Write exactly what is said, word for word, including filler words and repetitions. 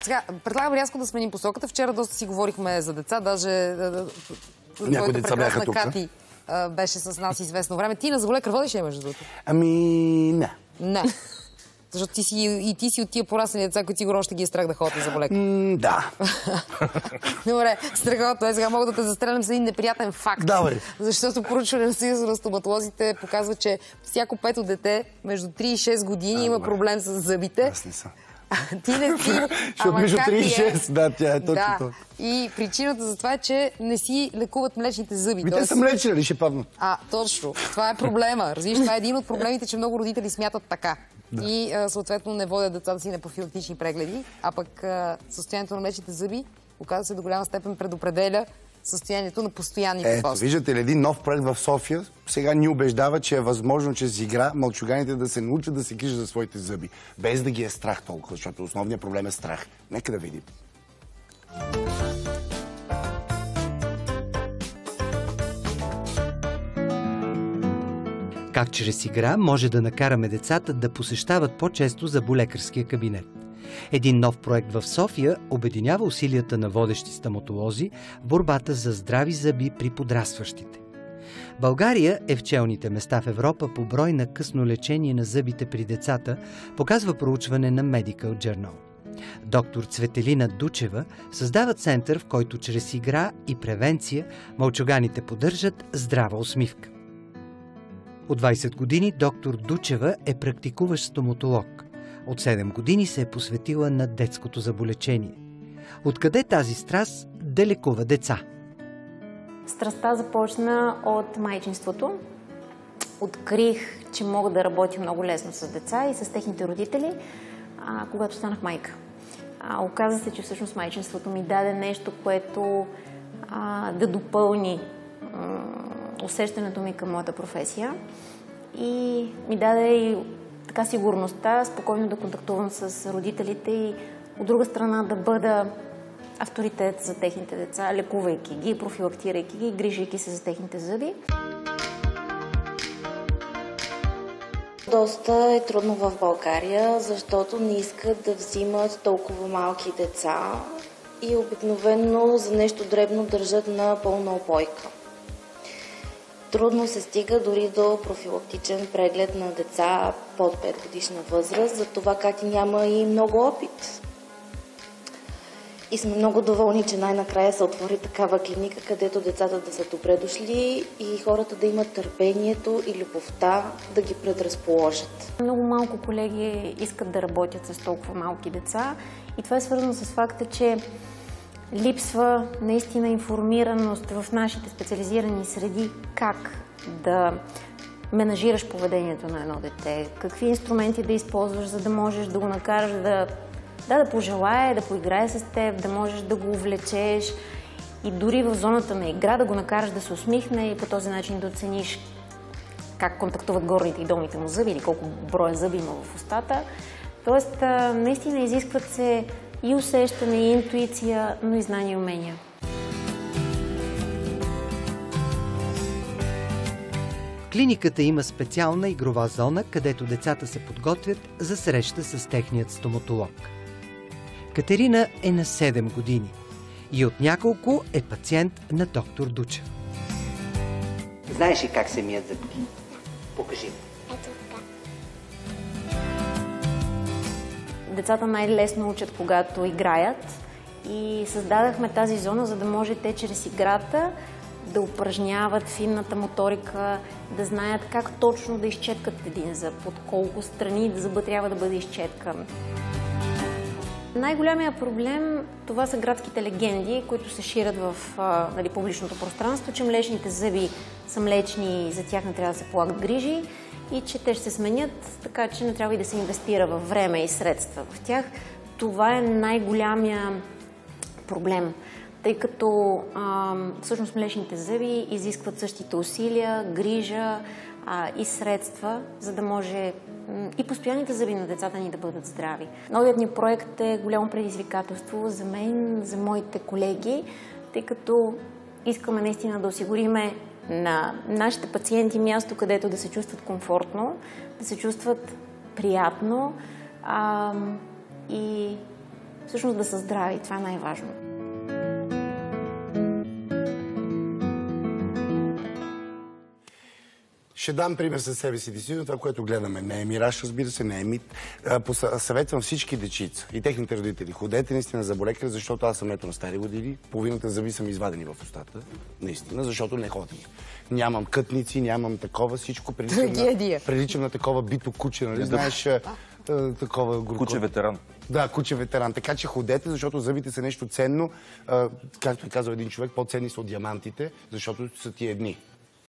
Сега, предлагам рязко да сменим посоката. Вчера доста си говорихме за деца, даже някои деца бяха тук. Кати беше с нас известно време. Ти на зъболекар водиш ли, между другото? Ами, не. Не. Защото ти си, и ти си от тия пораснали деца, които сигурно още ги е страх да ходят на зъболекар. Mm, да. Добре, страхотно е. Сега мога да те застрелям с един неприятен факт. Давай. Защото проучване на Съюза на стоматолозите показва, че всяко пето дете между три и шест години а, има добре. проблем с зъбите. Аз не съм. Ти не си. Защото между три и шест, да, тя е точно да. това. И причината за това е, че не си лекуват млечните зъби. Би, Тоест... те са млечни, ли ще паднат? А, точно. Това е проблема. Разбираш, това е един от проблемите, че много родители смятат така. Да. И а, съответно не водят децата си на профилактични прегледи, а пък а, състоянието на млечните зъби, оказва се, до голяма степен предопределя състоянието на постоянните Ето, кости. виждате ли, един нов проект в София сега ни убеждава, че е възможно чрез игра мълчуганите да се научат да се грижат за своите зъби, без да ги е страх толкова, защото основният проблем е страх. Нека да видим. Как чрез игра може да накараме децата да посещават по-често зъболекарския кабинет. Един нов проект в София обединява усилията на водещи стоматолози в борбата за здрави зъби при подрастващите. България е в челните места в Европа по брой на късно лечение на зъбите при децата, показва проучване на Medical Journal. Доктор Цветелина Дучева създава център, в който чрез игра и превенция мълчуганите поддържат здрава усмивка. От двайсет години доктор Дучева е практикуващ стоматолог. От седем години се е посветила на детското зъболечение. Откъде тази страст да лекува деца? Страстта започна от майчинството. Открих, че мога да работя много лесно с деца и с техните родители, а, когато станах майка. А, оказа се, че всъщност майчинството ми даде нещо, което а, да допълни а, усещането ми към моята професия и ми даде и така сигурността, спокойно да контактувам с родителите и от друга страна да бъда авторитет за техните деца, лекувайки ги, профилактирайки ги, грижайки се за техните зъби. Доста е трудно в България, защото не искат да взимат толкова малки деца и обикновено за нещо дребно държат на пълна опойка. Трудно се стига дори до профилактичен преглед на деца под пет годишна възраст, за това как и няма и много опит. И сме много доволни, че най-накрая се отвори такава клиника, където децата да са добре дошли и хората да имат търпението и любовта да ги предразположат. Много малко колеги искат да работят с толкова малки деца и това е свързано с факта, че липсва наистина информираност в нашите специализирани среди как да менажираш поведението на едно дете, какви инструменти да използваш, за да можеш да го накараш да, да, да пожелае, да поиграе с теб, да можеш да го увлечеш и дори в зоната на игра да го накараш да се усмихне и по този начин да оцениш как контактуват горните и долните му зъби или колко броя зъби има в устата. Тоест, наистина изискват се и усещане, и интуиция, но и знания и умения. В клиниката има специална игрова зона, където децата се подготвят за среща с техният стоматолог. Катерина е на седем години и от няколко е пациент на доктор Дучев. Знаеш ли как се мият зъбки? Покажи. Ето така. Децата най-лесно учат, когато играят и създадахме тази зона, за да може те чрез играта да упражняват финната моторика, да знаят как точно да изчеткат един зъб, от колко страни зъбът трябва да бъде изчеткан. Най-голямия проблем това са градските легенди, които се ширят в а, нали, публичното пространство, че млечните зъби са млечни и за тях не трябва да се полагат грижи и че те ще се сменят, така че не трябва и да се инвестира във време и средства в тях. Това е най-голямия проблем, тъй като а, всъщност млечните зъби изискват същите усилия, грижа а, и средства, за да може и постоянните зъби на децата ни да бъдат здрави. Новият ни проект е голямо предизвикателство за мен, за моите колеги, тъй като искаме наистина да осигуриме на нашите пациенти място, където да се чувстват комфортно, да се чувстват приятно а, и всъщност да са здрави. Това е най-важно. Ще дам пример със себе си. Действително това, което гледаме, не е мираж, разбира се, не е мит. Съветвам всички дечица и техните родители. Ходете наистина за зъболекар, защото аз съм ето на стари години. Половината зъби са ми извадени в устата. Наистина, защото не ходим. Нямам кътници, нямам такова. Всичко приличам на, приличам на такова бито куче, нали? Знаеш, такова горко. Куче ветеран. Да, куче ветеран. Така че ходете, защото зъбите са нещо ценно. Както е казал един човек, по-ценни са от диамантите, защото са ти едни.